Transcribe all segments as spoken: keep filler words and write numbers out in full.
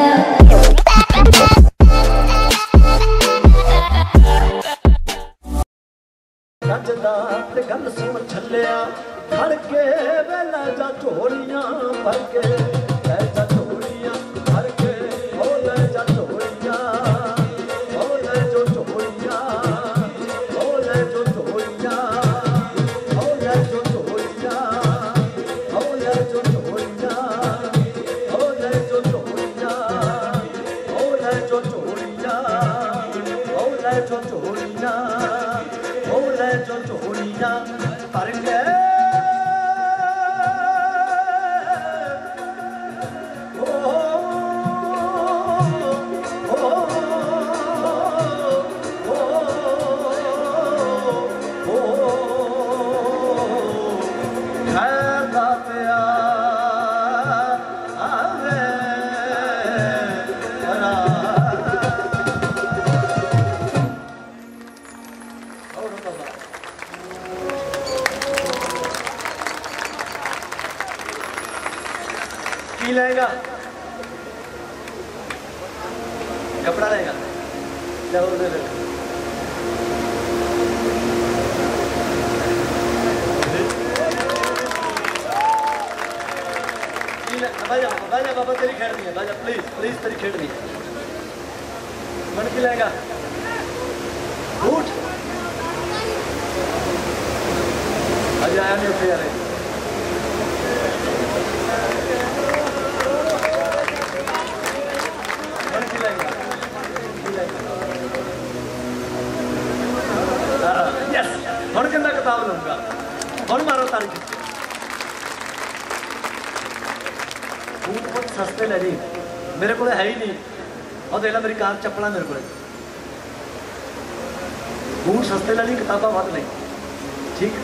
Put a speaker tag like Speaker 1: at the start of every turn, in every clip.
Speaker 1: गल सुन छलिया खड़ के वेला जा झोलियां भर के ले जा झोलियां भर के ओ ले जा झोलियां ओ ले जो झोलियां ओ ले जो झोलियां ओ ले जो झोलियां ओ ले जो झोलियां ओ ले जो झोलियां ओ ले जो झोलियां ओ ले जो झोलियां ओ ले जो झोलियां भर के लेगा कपड़ा लेगा चलो दे दे बाजा बाजा बाबा तेरी खेड़नी है बाजा प्लीज प्लीज तेरी खेड़नी है मन की लेगा बूट अजय आया नहीं उठे यार ਹੁਣ ਕਿੰਨਾ ਕਿਤਾਬ ਲਊਂਗਾ ਹੁਣ ਮਾਰੋ ਤਾੜੀ ਬੂਟ ਬਹੁਤ ਸਸਤੇ ਲੈ ਜੀ ਮੇਰੇ ਕੋਲ ਹੈ ਹੀ ਨਹੀਂ ਉਹ ਦੇਖ ਲੈ ਮੇਰੀ ਕਾਰ ਚੱਪਲਾਂ ਮੇਰੇ ਕੋਲ ਬੂਟ ਸਸਤੇ ਲੈ ਲਈ ਕਿਤਾਬਾਂ ਵੱਧ ਲਈ ਠੀਕ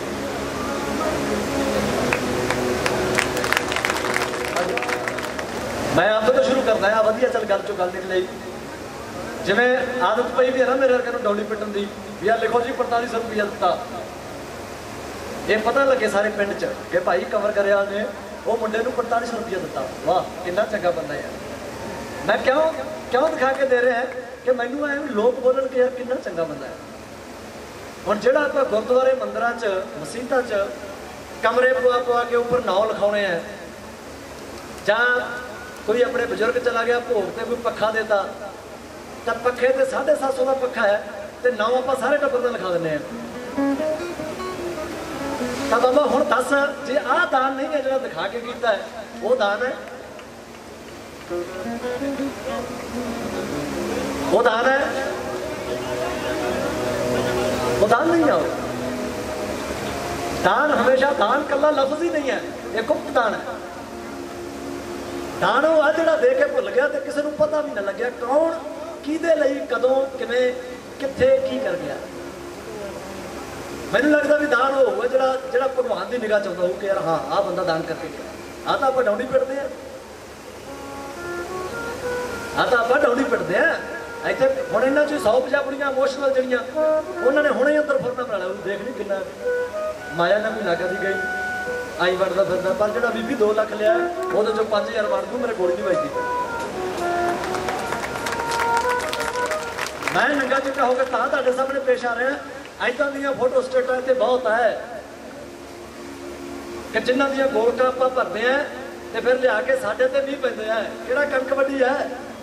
Speaker 1: ਮੈਂ ਆਪ ਤੋਂ ਸ਼ੁਰੂ ਕਰਦਾ ਆ ਵਧੀਆ ਚੱਲ ਗੱਲ ਚੋਂ ਗੱਲ ਨਿਕਲੇ ਜਿਵੇਂ ਆਦਤ ਪਈ ਵੀ ਹੈ ਨਾ ਮੇਰੇ ਵਰਗੇ ਨੂੰ ਡੌਲੀ ਪਿੱਟਣ ਦੀ ਵੀ ਆ ਲਿਖੋ ਜੀ पैंताली सौ रुपया ਦਿੱਤਾ ਇਹ ਪਤਾ ਲੱਗੇ ਸਾਰੇ ਪਿੰਡ 'ਚ ਕਿ ਭਾਈ ਕੰਵਰ ਗਰੇਵਾਲ ਨੇ ਉਹ ਮੁੰਡੇ ਨੂੰ पैंताली सौ रुपया ਦਿੱਤਾ ਵਾਹ ਕਿੰਨਾ ਚੰਗਾ ਬੰਦਾ ਯਾਰ ਮੈਂ ਕਿਉਂ ਕਿਉਂ ਦਿਖਾ ਕੇ ਦੇ ਰਿਹਾ ਕਿ ਮੈਨੂੰ ਐ ਲੋਕ ਬੋਲਣ ਕਿ ਯਾਰ ਕਿੰਨਾ ਚੰਗਾ ਬੰਦਾ ਹੈ ਹੁਣ ਜਿਹੜਾ ਆਪਾਂ ਗੁਰਦੁਆਰੇ ਮੰਦਰਾਂ 'ਚ ਮਸੀਤਾਂ 'ਚ ਕਮਰੇ ਪਵਾ ਪਵਾ ਕੇ ਉੱਪਰ ਨਾਂ ਲਿਖਾਉਣੇ ਆ ਜਾਂ ਕੋਈ ਆਪਣੇ ਬਜ਼ੁਰਗ ਚਲਾ ਗਿਆ ਭੋਗ ਤੇ ਕੋਈ ਪੱਖਾ ਦੇਤਾ ਤਾਂ ਪੱਖੇ ਤੇ साढ़े सात सौ ਦਾ ਪੱਖਾ ਹੈ ਤੇ ਨਾਮ ਆਪਾਂ ਸਾਰੇ ਟੱਬਰ ਦਾ ਲਿਖਾ ਦਿੰਦੇ ਆ ਤਾਂ ਬਾਬਾ ਹੁਣ ਦੱਸ ਜੇ ਆਹ ਦਾਨ ਨਹੀਂ ਹੈ ਜਿਹੜਾ ਦਿਖਾ ਕੇ ਕੀਤਾ ਹੈ ਉਹ ਦਾਨ ਹੈ ਉਹ ਦਾਨ ਹੈ ਉਹ ਦਾਨ नहीं है दान हमेशा दान कला लफ्ज ही नहीं है ये गुप्त दान है दान वो आ जो दे के भुल गया तो किसी को पता भी ना लग्या कौन किहदे लई कदों किवें कित्थे की कर गया मैनूं लगदा भी दान होगा जिहड़ा जिहड़ा भगवान की निगाह चाहुंदा होਊ कि यार हाँ आ बंदा दान करके गया आ तां आपां डौंडी पिटदे आ आ तां आपां डौंडी पिटदे आ इत्थे हुण इन्हां चों सौ पचास कुड़ियां इमोशनल जिहड़ियां उन्हां ने हुणे अंदर फुरना बना लिया देख नहीं किन्ना माया ना कोई लागा दी गई आई वड़दा फिरदा पर जिहड़ा बीबी दो लख लिया ਉਹਦੇ ਚੋਂ पाँच हज़ार वड़ दूँ मेरे गोली नहीं वजदी मैं नंगा चिट्टा होकर तां तुहाडे सामने पेश आ रहा इदां दीयां फोटो स्टेटां इत्थे बहुत है कि जिन्हां दीयां गोलकां आपां भरदे आ ते फिर लिया के साडे ते नहीं पैंदे आ किहड़ा कणक वड्डी है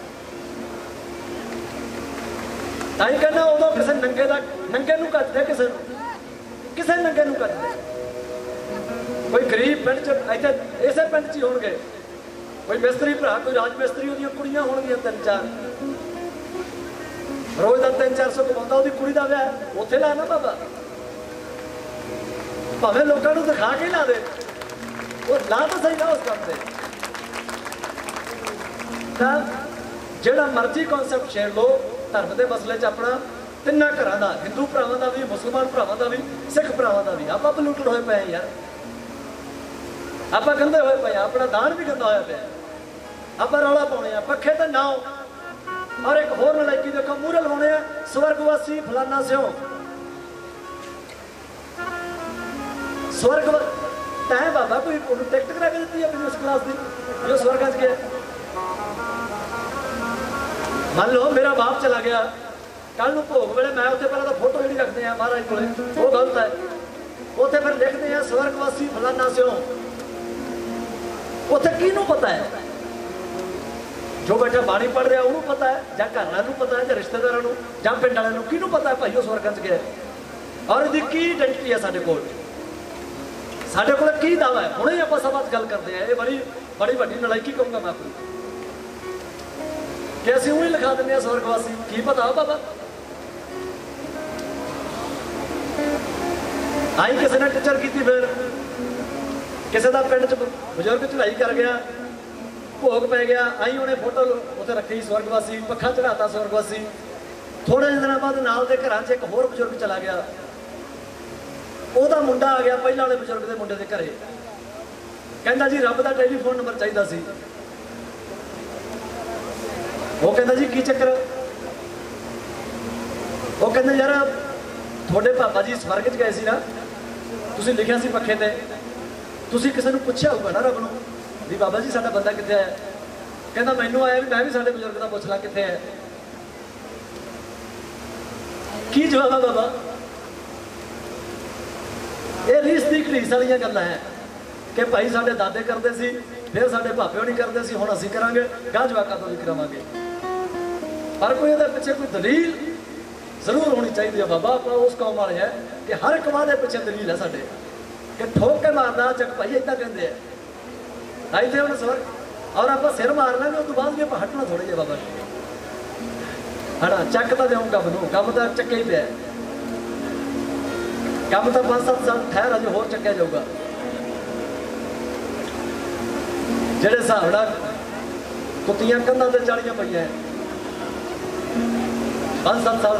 Speaker 1: तां ही कहना उदों किसे नंगे दा नंगे नूं कटदे किसे किसे नंगे नूं कटदे कोई गरीब पिंड च इत्थे इसे पिंड च ही होणगे कोई मिस्त्री भरा कोई राज मिस्त्री उहदियां कुड़ियां होणगीਆਂ तीन चार रोज का तीन चार सौ कमाता वो कुड़ी का विआह उत्थे ला ना बाबा भावें लोगों को दिखा के ला दे वो ला तो सही ना उस काम से जिहड़ा मर्जी कॉन्सैप्ट छेड़ लो धर्म के मसले च अपना तिना घरां दा हिंदू भरावां दा भी मुसलमान भरावां दा भी सिख भरावां दा भी आपां बलूटड़ होए पे यार आपां गंदे होए पे अपना दान भी गंदा होया पिया आपां रौला पाउणे आ पक्खे ते नाओ और एक होर नलायकी देखो मूरे लगाने स्वर्गवासी फलाना स्यो स्वर्ग तैं बाबा कोई टिकट करा के दी है बिजनेस क्लास की जो स्वर्ग च गया मान लो मेरा बाप चला गया, कल नूं भोग वेले मैं उत्थे पहले तो फोटो जिहड़ी रखते हैं महाराज कोले, वो गलत है। उत्थे फिर लिखते हैं स्वर्गवासी फलाना स्यों, उत्थे किहनूं पता है? जो बैठा बाणी पढ़ रहा उन्होंने पता है, या घर वालों पता है, या रिश्तेदारों को, या पिंड वालों को, किहनूं पता है भाई वो स्वर्ग च गया? और इसकी की आइडेंटिटी है साडे कोल, साडे कोल की दावा है? हुणे आपां सभा च गल करते हैं, ये बड़ी बड़ी वड्डी नलायकी कहूँगा मैं अपनी, कि असीं उही लिखा दिंदे स्वर्गवासी, की पता बाबा? आई किसी ने टिचर की, फिर किसी का पिंड च बजुर्ग चढ़ाई कर गया, भोग पै गया, आई उन्हें फोटो उत्थे रखी स्वर्गवासी, पक्खा चढ़ाता स्वर्गवासी। थोड़े दिन बाद नाल दे घरां च एक होर बजुर्ग चला गया, ਉਹਦਾ मुंडा आ गया पहले वाले बजुर्ग के मुंडे के घरे, कहता जी रब का टेलीफोन नंबर चाहिए सी। वो कहता जी की चक्कर? वो कहते यार थोड़े पापा जी स्वर्ग च गए सी ना, तुसीं लिखिया सी पक्खे ते, तुसीं किसी नूं पुछया होगा ना रब नूं भी बाबा जी साडा बंदा कित्थे है? कहता मैनूं आया भी मैं भी साडे बजुर्ग दा पुछ ला कित्थे है। की जवाब है बाबा? ये रीस दी घड़ीस वाली गल्लां है कि भाई साडे दादे करते सी, फिर साडे भापे नहीं करते सी, हुण असीं करांगे, गांह जवाकां तों भी करावांगे। पर कोई इहदे पिछे कोई दलील जरूर होनी चाहिए है बाबा। आप उस कौम वाले हैं कि हर एक वादे पिछे दलील है साडे, कि ठोक के मारना चक भाई इदां कहंदे है आई थे उन्हें स्वर्ग, और आप सिर मार लेंगे उस बाद भी आप हटना थोड़ी है बाबा हटा चक तो देऊँगा बनू, कम तो चक्के ही पे है, कम तो पांच सत्त साल ठहर अजे होर चक्या जाऊगा। जेड़े हिसाब नाल कुत्तियां कंधां ते चढ़ियां पईयां पांच सत्त साल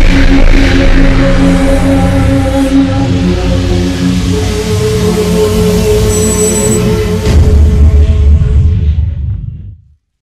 Speaker 2: Oh